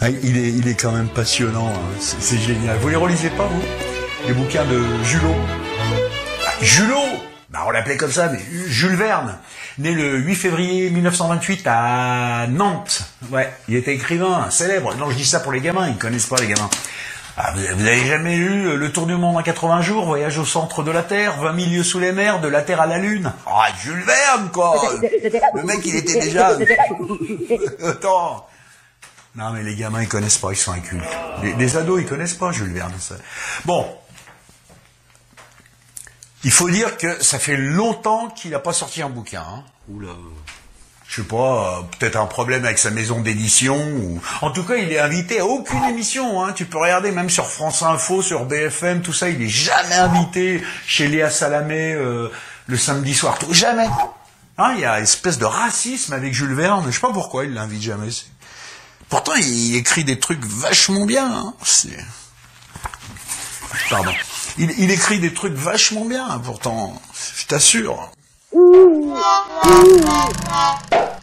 Ah, il est quand même passionnant, hein. C'est génial. Vous les relisez pas, vous? Les bouquins de Julot? Julot! Bah, on l'appelait comme ça, mais Jules Verne, né le 8 février 1928 à Nantes. Ouais, il était écrivain, célèbre. Non, je dis ça pour les gamins, ils connaissent pas les gamins. Ah, vous avez jamais lu Le Tour du monde en 80 jours, Voyage au centre de la Terre, 20 000 lieues sous les mers, de la Terre à la Lune? Ah, Jules Verne, quoi! Le mec, il était déjà... Attends. Non, mais les gamins, ils connaissent pas, ils sont incultes. Les ados, ils connaissent pas Jules Verne. Ça. Bon. Il faut dire que ça fait longtemps qu'il n'a pas sorti un bouquin. Hein. Oula. Je sais pas, peut-être un problème avec sa maison d'édition. Ou... En tout cas, il est invité à aucune émission. Hein. Tu peux regarder même sur France Info, sur BFM, tout ça. Il est jamais invité chez Léa Salamé le samedi soir. Tout, jamais. Hein, il y a une espèce de racisme avec Jules Verne. Je sais pas pourquoi il l'invite jamais. Pourtant, il écrit des trucs vachement bien. Hein. Pardon. Il écrit des trucs vachement bien, pourtant. Je t'assure.